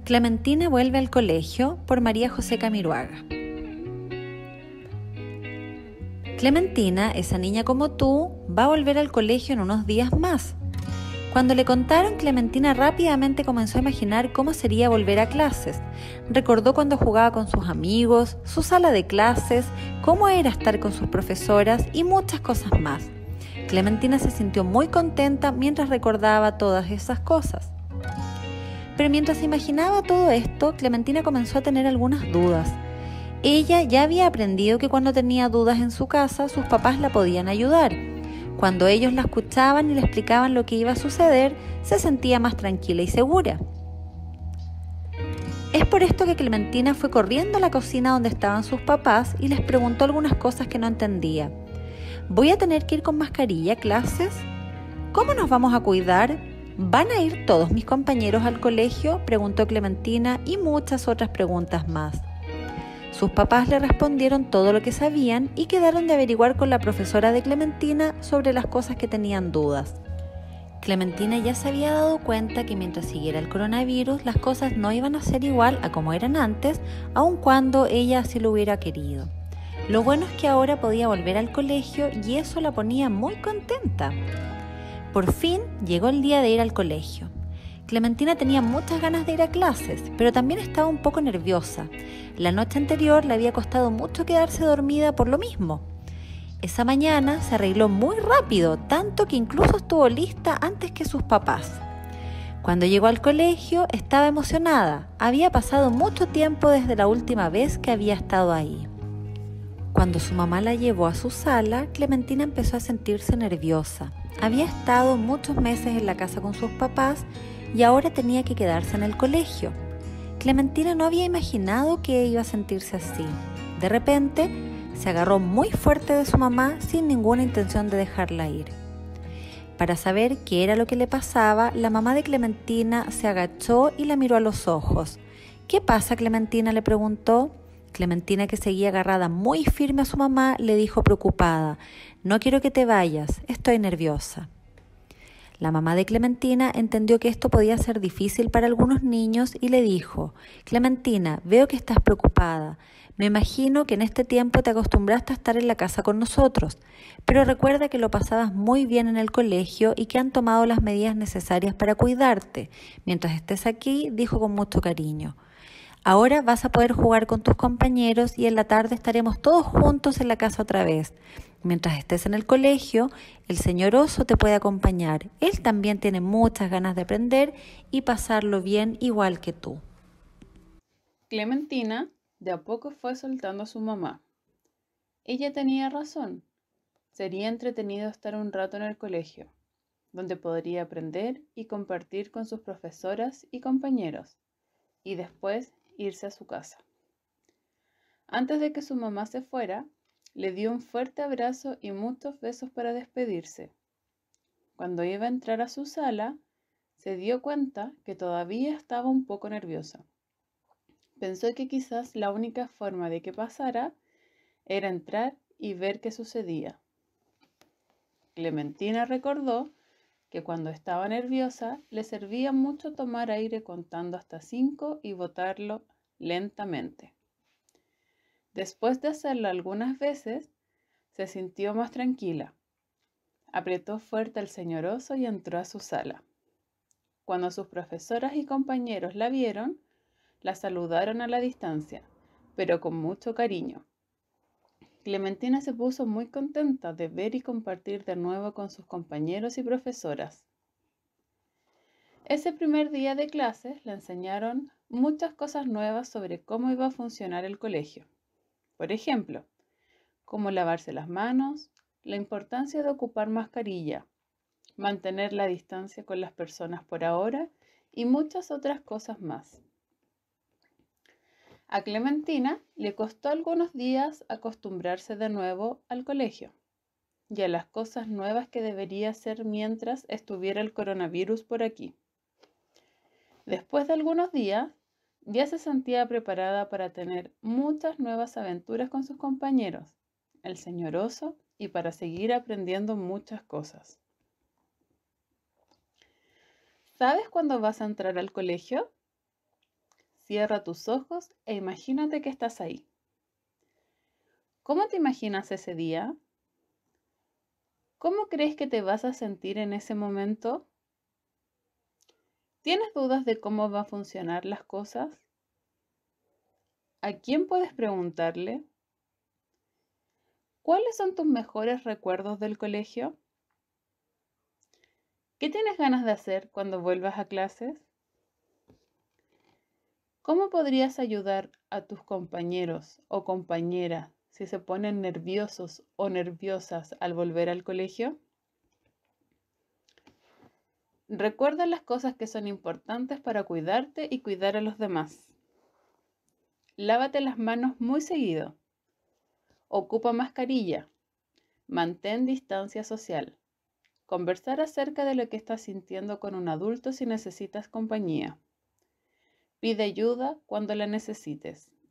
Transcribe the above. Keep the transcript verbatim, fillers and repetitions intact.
Clementina vuelve al colegio por María José Camiroaga. Clementina, esa niña como tú, va a volver al colegio en unos días más. Cuando le contaron, Clementina rápidamente comenzó a imaginar cómo sería volver a clases. Recordó cuando jugaba con sus amigos, su sala de clases, cómo era estar con sus profesoras y muchas cosas más. Clementina se sintió muy contenta mientras recordaba todas esas cosas. Pero mientras imaginaba todo esto, Clementina comenzó a tener algunas dudas. Ella ya había aprendido que cuando tenía dudas en su casa, sus papás la podían ayudar. Cuando ellos la escuchaban y le explicaban lo que iba a suceder, se sentía más tranquila y segura. Es por esto que Clementina fue corriendo a la cocina donde estaban sus papás y les preguntó algunas cosas que no entendía. ¿Voy a tener que ir con mascarilla a clases? ¿Cómo nos vamos a cuidar? ¿Van a ir todos mis compañeros al colegio?, preguntó Clementina, y muchas otras preguntas más. Sus papás le respondieron todo lo que sabían y quedaron de averiguar con la profesora de Clementina sobre las cosas que tenían dudas. Clementina ya se había dado cuenta que mientras siguiera el coronavirus, las cosas no iban a ser igual a como eran antes, aun cuando ella así lo hubiera querido. Lo bueno es que ahora podía volver al colegio y eso la ponía muy contenta. Por fin llegó el día de ir al colegio. Clementina tenía muchas ganas de ir a clases, pero también estaba un poco nerviosa. La noche anterior le había costado mucho quedarse dormida por lo mismo. Esa mañana se arregló muy rápido, tanto que incluso estuvo lista antes que sus papás. Cuando llegó al colegio estaba emocionada. Había pasado mucho tiempo desde la última vez que había estado ahí. Cuando su mamá la llevó a su sala, Clementina empezó a sentirse nerviosa. Había estado muchos meses en la casa con sus papás y ahora tenía que quedarse en el colegio. Clementina no había imaginado que iba a sentirse así. De repente, se agarró muy fuerte de su mamá sin ninguna intención de dejarla ir. Para saber qué era lo que le pasaba, la mamá de Clementina se agachó y la miró a los ojos. ¿Qué pasa, Clementina?, le preguntó. Clementina, que seguía agarrada muy firme a su mamá, le dijo preocupada: «No quiero que te vayas, estoy nerviosa». La mamá de Clementina entendió que esto podía ser difícil para algunos niños y le dijo: «Clementina, veo que estás preocupada. Me imagino que en este tiempo te acostumbraste a estar en la casa con nosotros, pero recuerda que lo pasabas muy bien en el colegio y que han tomado las medidas necesarias para cuidarte. Mientras estés aquí», dijo con mucho cariño. «Ahora vas a poder jugar con tus compañeros y en la tarde estaremos todos juntos en la casa otra vez. Mientras estés en el colegio, el señor Oso te puede acompañar. Él también tiene muchas ganas de aprender y pasarlo bien igual que tú». Clementina de a poco fue soltando a su mamá. Ella tenía razón. Sería entretenido estar un rato en el colegio, donde podría aprender y compartir con sus profesoras y compañeros, y después irse a su casa. Antes de que su mamá se fuera, le dio un fuerte abrazo y muchos besos para despedirse. Cuando iba a entrar a su sala, se dio cuenta que todavía estaba un poco nerviosa. Pensó que quizás la única forma de que pasara era entrar y ver qué sucedía. Clementina recordó que cuando estaba nerviosa le servía mucho tomar aire contando hasta cinco y botarlo lentamente. Después de hacerlo algunas veces, se sintió más tranquila. Apretó fuerte al señor Oso y entró a su sala. Cuando sus profesoras y compañeros la vieron, la saludaron a la distancia, pero con mucho cariño. Clementina se puso muy contenta de ver y compartir de nuevo con sus compañeros y profesoras. Ese primer día de clases le enseñaron muchas cosas nuevas sobre cómo iba a funcionar el colegio. Por ejemplo, cómo lavarse las manos, la importancia de ocupar mascarilla, mantener la distancia con las personas por ahora y muchas otras cosas más. A Clementina le costó algunos días acostumbrarse de nuevo al colegio y a las cosas nuevas que debería hacer mientras estuviera el coronavirus por aquí. Después de algunos días, ya se sentía preparada para tener muchas nuevas aventuras con sus compañeros, el señor Oso, y para seguir aprendiendo muchas cosas. ¿Sabes cuándo vas a entrar al colegio? Cierra tus ojos e imagínate que estás ahí. ¿Cómo te imaginas ese día? ¿Cómo crees que te vas a sentir en ese momento? ¿Tienes dudas de cómo van a funcionar las cosas? ¿A quién puedes preguntarle? ¿Cuáles son tus mejores recuerdos del colegio? ¿Qué tienes ganas de hacer cuando vuelvas a clases? ¿Cómo podrías ayudar a tus compañeros o compañeras si se ponen nerviosos o nerviosas al volver al colegio? Recuerda las cosas que son importantes para cuidarte y cuidar a los demás. Lávate las manos muy seguido. Ocupa mascarilla. Mantén distancia social. Conversar acerca de lo que estás sintiendo con un adulto si necesitas compañía. Pide ayuda cuando la necesites.